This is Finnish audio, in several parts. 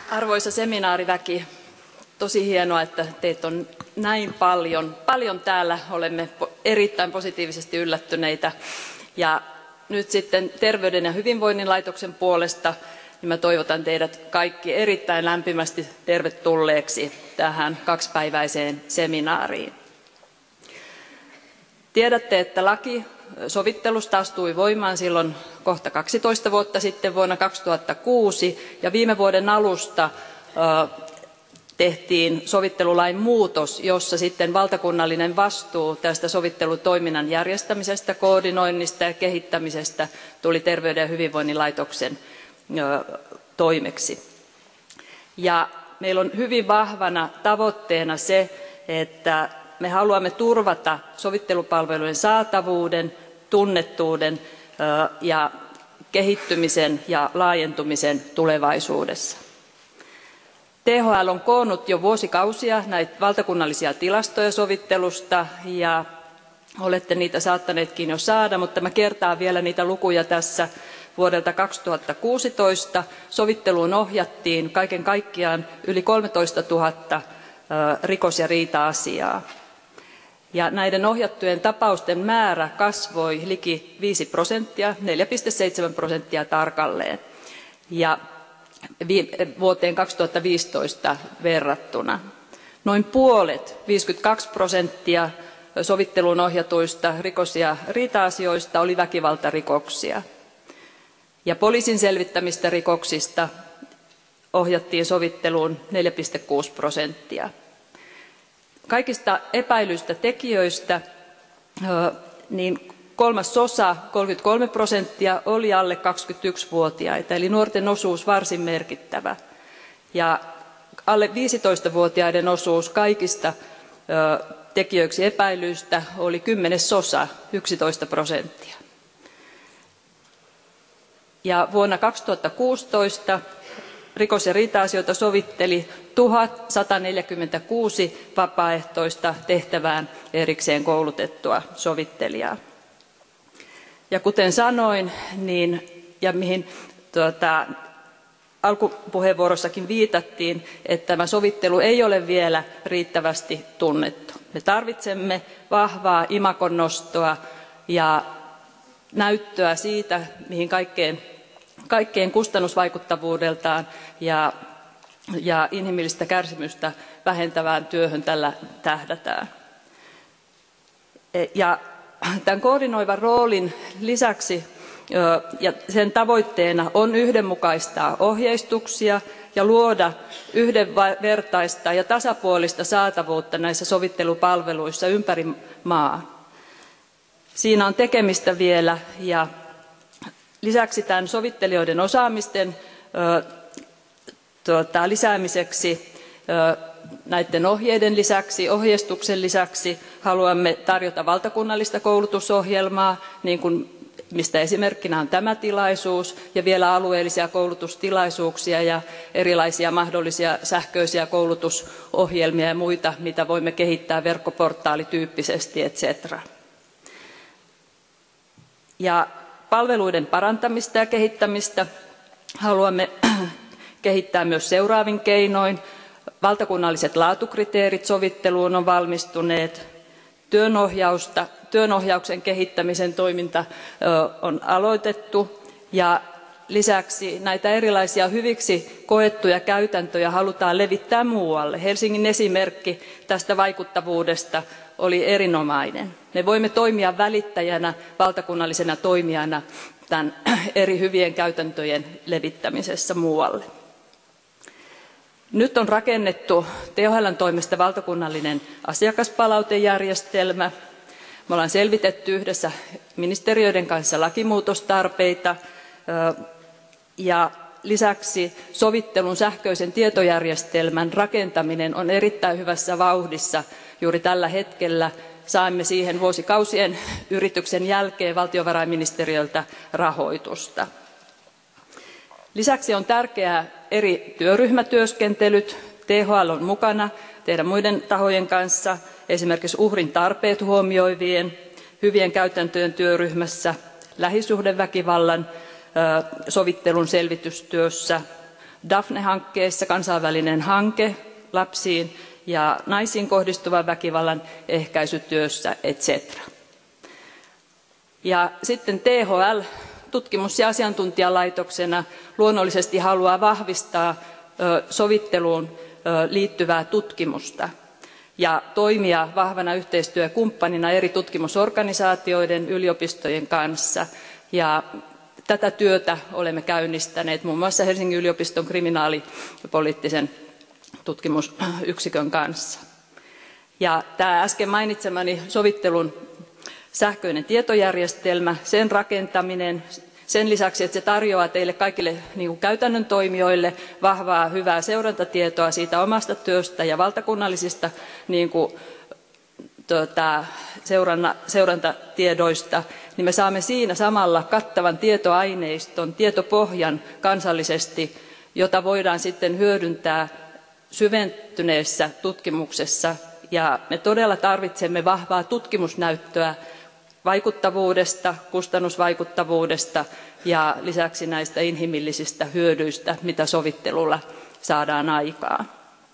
Arvoisa seminaariväki, tosi hienoa, että teitä on näin paljon. Paljon täällä olemme erittäin positiivisesti yllättyneitä. Ja nyt sitten Terveyden ja hyvinvoinnin laitoksen puolesta niin mä toivotan teidät kaikki erittäin lämpimästi tervetulleeksi tähän kaksipäiväiseen seminaariin. Tiedätte, että laki sovittelusta astui voimaan silloin kohta 12 vuotta sitten vuonna 2006 ja viime vuoden alusta tehtiin sovittelulain muutos, jossa sitten valtakunnallinen vastuu tästä sovittelutoiminnan järjestämisestä, koordinoinnista ja kehittämisestä tuli Terveyden ja hyvinvoinnin laitoksen toimeksi. Ja meillä on hyvin vahvana tavoitteena se, että me haluamme turvata sovittelupalvelujen saatavuuden, tunnettuuden ja kehittymisen ja laajentumisen tulevaisuudessa. THL on koonnut jo vuosikausia näitä valtakunnallisia tilastoja sovittelusta ja olette niitä saattaneetkin jo saada, mutta mä kertaan vielä niitä lukuja tässä. Vuodelta 2016 sovitteluun ohjattiin kaiken kaikkiaan yli 13 000 rikos- ja riita-asiaa. Ja näiden ohjattujen tapausten määrä kasvoi liki 5%, 4,7% tarkalleen, ja vuoteen 2015 verrattuna. Noin puolet, 52% sovitteluun ohjatuista rikos- ja riita-asioista oli väkivaltarikoksia. Ja poliisin selvittämistä rikoksista ohjattiin sovitteluun 4,6%. Kaikista epäilyistä tekijöistä niin 1/3, 33%, oli alle 21-vuotiaita, eli nuorten osuus varsin merkittävä. Ja alle 15-vuotiaiden osuus kaikista tekijöiksi epäilyistä oli 1/10, 11%. Ja vuonna 2016 rikos- ja riita-asioita sovitteli 1146 vapaaehtoista tehtävään erikseen koulutettua sovittelijaa. Ja kuten sanoin, ja mihin alkupuheenvuorossakin viitattiin, että tämä sovittelu ei ole vielä riittävästi tunnettu. Me tarvitsemme vahvaa imagon nostoa ja näyttöä siitä, mihin kaikkeen kustannusvaikuttavuudeltaan ja inhimillistä kärsimystä vähentävään työhön tällä tähdätään. Ja tämän koordinoivan roolin lisäksi ja sen tavoitteena on yhdenmukaistaa ohjeistuksia ja luoda yhdenvertaista ja tasapuolista saatavuutta näissä sovittelupalveluissa ympäri maa. Siinä on tekemistä vielä, ja lisäksi tämän sovittelijoiden osaamisten lisäämiseksi näiden ohjeiden lisäksi, ohjeistuksen lisäksi haluamme tarjota valtakunnallista koulutusohjelmaa, niin kuin mistä esimerkkinä on tämä tilaisuus, ja vielä alueellisia koulutustilaisuuksia ja erilaisia mahdollisia sähköisiä koulutusohjelmia ja muita, mitä voimme kehittää verkkoportaalityyppisesti, etc. Ja palveluiden parantamista ja kehittämistä haluamme kehittää myös seuraavin keinoin. Valtakunnalliset laatukriteerit sovitteluun on valmistuneet, työnohjauksen kehittämisen toiminta on aloitettu ja lisäksi näitä erilaisia hyviksi koettuja käytäntöjä halutaan levittää muualle. Helsingin esimerkki tästä vaikuttavuudesta oli erinomainen. Me voimme toimia välittäjänä, valtakunnallisena toimijana tämän eri hyvien käytäntöjen levittämisessä muualle. Nyt on rakennettu THL:n toimesta valtakunnallinen asiakaspalautejärjestelmä. Me ollaan selvitetty yhdessä ministeriöiden kanssa lakimuutostarpeita ja lisäksi sovittelun sähköisen tietojärjestelmän rakentaminen on erittäin hyvässä vauhdissa juuri tällä hetkellä. Saimme siihen vuosikausien yrityksen jälkeen valtiovarainministeriöltä rahoitusta. Lisäksi on tärkeää eri työryhmätyöskentelyt. THL on mukana teidän muiden tahojen kanssa, esimerkiksi uhrin tarpeet huomioivien hyvien käytäntöjen työryhmässä, lähisuhdeväkivallan sovittelun selvitystyössä, Daphne-hankkeessa, kansainvälinen hanke lapsiin ja naisiin kohdistuvan väkivallan ehkäisytyössä, etc. Ja sitten THL tutkimus- ja asiantuntijalaitoksena luonnollisesti haluaa vahvistaa sovitteluun liittyvää tutkimusta ja toimia vahvana yhteistyökumppanina eri tutkimusorganisaatioiden, yliopistojen kanssa. Ja tätä työtä olemme käynnistäneet muun muassa Helsingin yliopiston kriminaalipoliittisen tutkimusyksikön kanssa. Ja tämä äsken mainitsemani sovittelun sähköinen tietojärjestelmä, sen rakentaminen, sen lisäksi, että se tarjoaa teille kaikille niin kuin käytännön toimijoille vahvaa, hyvää seurantatietoa siitä omasta työstä ja valtakunnallisista niin kuin, seurantatiedoista, niin me saamme siinä samalla kattavan tietoaineiston, tietopohjan kansallisesti, jota voidaan sitten hyödyntää syventyneessä tutkimuksessa. Ja me todella tarvitsemme vahvaa tutkimusnäyttöä vaikuttavuudesta, kustannusvaikuttavuudesta ja lisäksi näistä inhimillisistä hyödyistä, mitä sovittelulla saadaan aikaan.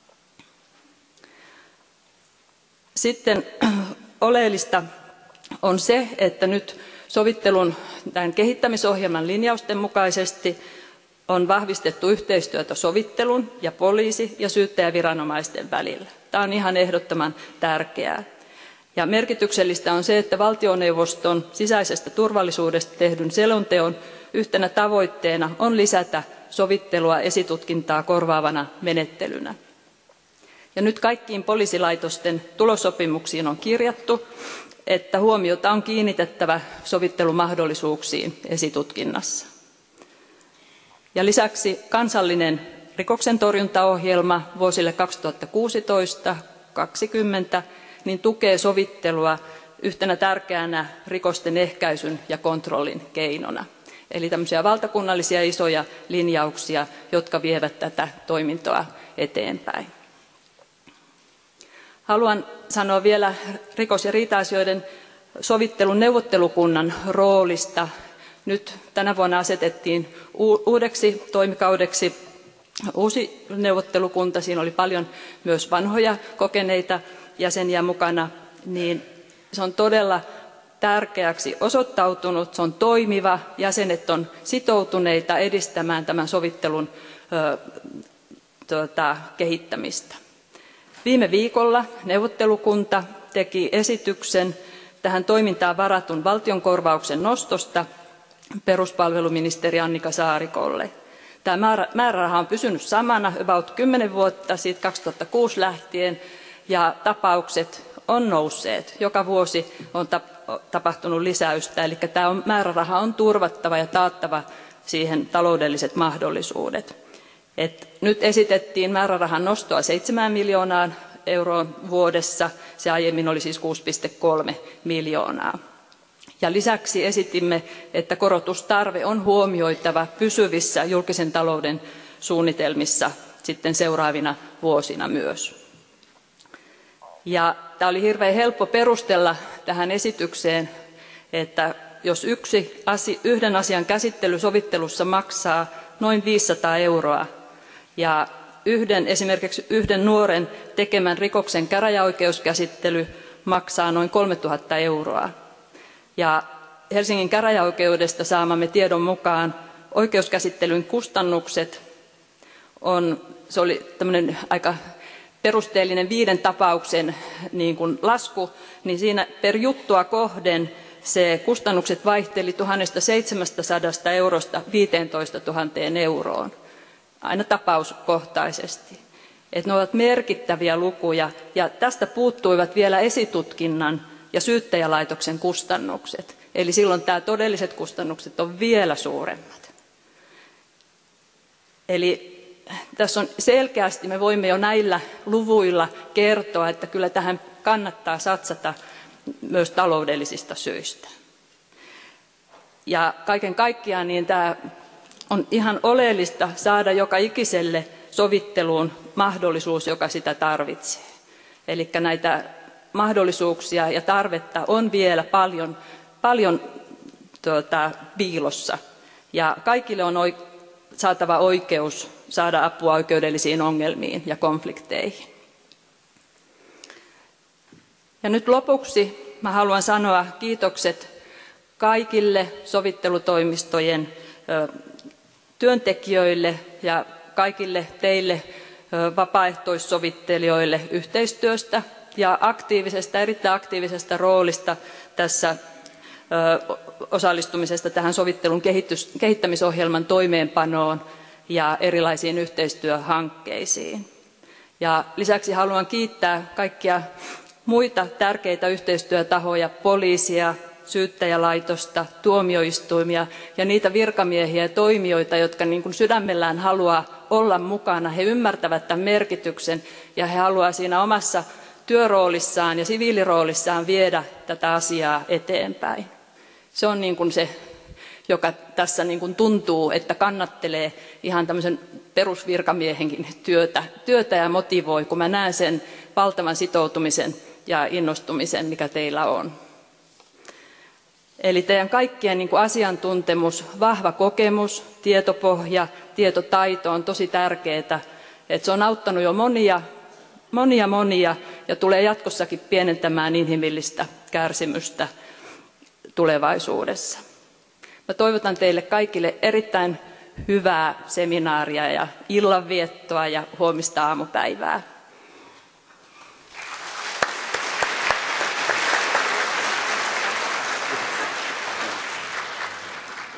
Sitten oleellista on se, että nyt sovittelun tämän kehittämisohjelman linjausten mukaisesti on vahvistettu yhteistyötä sovittelun ja poliisi- ja syyttäjäviranomaisten välillä. Tämä on ihan ehdottoman tärkeää. Ja merkityksellistä on se, että valtioneuvoston sisäisestä turvallisuudesta tehdyn selonteon yhtenä tavoitteena on lisätä sovittelua esitutkintaa korvaavana menettelynä. Ja nyt kaikkiin poliisilaitosten tulossopimuksiin on kirjattu, että huomiota on kiinnitettävä sovittelumahdollisuuksiin esitutkinnassa. Ja lisäksi kansallinen rikoksentorjuntaohjelma vuosille 2016-2020 niin tukee sovittelua yhtenä tärkeänä rikosten ehkäisyn ja kontrollin keinona. Eli tämmöisiä valtakunnallisia isoja linjauksia, jotka vievät tätä toimintoa eteenpäin. Haluan sanoa vielä rikos- ja riita-asioiden sovittelun neuvottelukunnan roolista. Nyt tänä vuonna asetettiin uudeksi toimikaudeksi uusi neuvottelukunta. Siinä oli paljon myös vanhoja kokeneita jäseniä mukana, niin se on todella tärkeäksi osoittautunut, se on toimiva, jäsenet on sitoutuneita edistämään tämän sovittelun kehittämistä. Viime viikolla neuvottelukunta teki esityksen tähän toimintaan varatun valtionkorvauksen nostosta peruspalveluministeri Annika Saarikolle. Tämä määräraha on pysynyt samana about 10 vuotta siitä 2006 lähtien ja tapaukset on nousseet. Joka vuosi on tapahtunut lisäystä, eli tämä määräraha on turvattava ja taattava siihen taloudelliset mahdollisuudet. Nyt esitettiin määrärahan nostoa 7 miljoonaan euroon vuodessa, se aiemmin oli siis 6,3 miljoonaa. Ja lisäksi esitimme, että korotustarve on huomioitava pysyvissä julkisen talouden suunnitelmissa sitten seuraavina vuosina myös. Ja tämä oli hirveän helppo perustella tähän esitykseen, että jos yhden asian käsittely sovittelussa maksaa noin 500 euroa ja esimerkiksi yhden nuoren tekemän rikoksen käräjäoikeuskäsittely maksaa noin 3 000 euroa. Ja Helsingin käräjäoikeudesta saamamme tiedon mukaan oikeuskäsittelyn kustannukset se oli tämmöinen aika perusteellinen 5 tapauksen niin kuin lasku, niin siinä per juttua kohden se kustannukset vaihteli 1 700 eurosta 15 000 euroon, aina tapauskohtaisesti. Ne ovat merkittäviä lukuja, ja tästä puuttuivat vielä esitutkinnan ja syyttäjälaitoksen kustannukset. Eli silloin tämä todelliset kustannukset on vielä suuremmat. Eli tässä on selkeästi, me voimme jo näillä luvuilla kertoa, että kyllä tähän kannattaa satsata myös taloudellisista syistä. Ja kaiken kaikkiaan niin tämä on ihan oleellista saada joka ikiselle sovitteluun mahdollisuus, joka sitä tarvitsee. Eli näitä mahdollisuuksia ja tarvetta on vielä paljon piilossa. Ja kaikille on saatava oikeus saada apua oikeudellisiin ongelmiin ja konflikteihin. Ja nyt lopuksi mä haluan sanoa kiitokset kaikille sovittelutoimistojen työntekijöille ja kaikille teille vapaaehtoissovittelijoille yhteistyöstä ja erittäin aktiivisesta roolista tässä osallistumisesta tähän sovittelun kehittämisohjelman toimeenpanoon ja erilaisiin yhteistyöhankkeisiin. Ja lisäksi haluan kiittää kaikkia muita tärkeitä yhteistyötahoja, poliisia, syyttäjälaitosta, tuomioistuimia ja niitä virkamiehiä ja toimijoita, jotka niin kuin sydämellään haluaa olla mukana. He ymmärtävät tämän merkityksen ja he haluavat siinä omassa työroolissaan ja siviiliroolissaan viedä tätä asiaa eteenpäin. Se on niin kuin se, joka tässä niin kuin tuntuu, että kannattelee ihan tämmöisen perusvirkamiehenkin työtä ja motivoi, kun mä näen sen valtavan sitoutumisen ja innostumisen, mikä teillä on. Eli teidän kaikkien niin kuin asiantuntemus, vahva kokemus, tietopohja, tietotaito on tosi tärkeää. Että se on auttanut jo monia ja tulee jatkossakin pienentämään inhimillistä kärsimystä tulevaisuudessa. Mä toivotan teille kaikille erittäin hyvää seminaaria ja illanviettoa ja huomista aamupäivää.